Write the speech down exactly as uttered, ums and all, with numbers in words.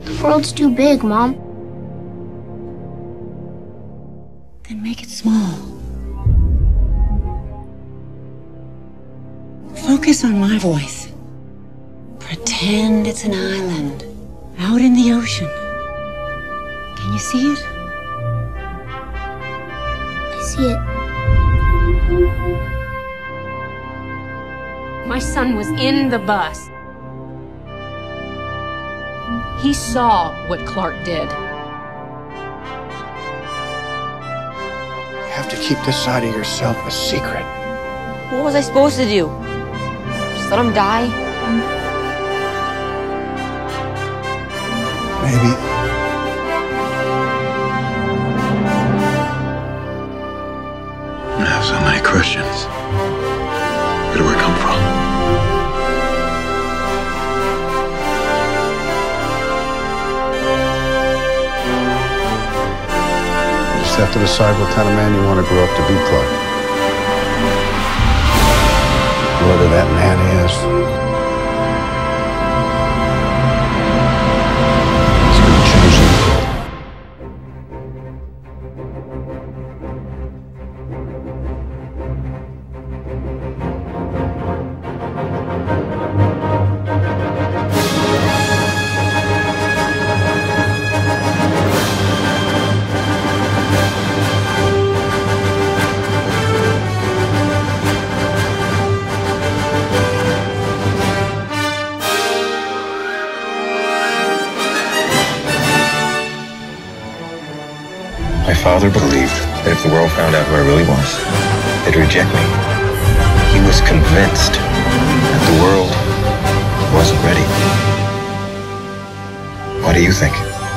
The world's too big, Mom. Then make it small. Focus on my voice. Pretend it's an island out in the ocean. Can you see it? I see it. My son was in the bus. He saw what Clark did. You have to keep this side of yourself a secret. What was I supposed to do? Just let him die? Maybe. I have so many questions. Where do I come from? You just have to decide what kind of man you want to grow up to be, Clark. Whoever that man is, he's going to change the world. My father believed that if the world found out who I really was, they'd reject me. He was convinced that the world wasn't ready. What do you think?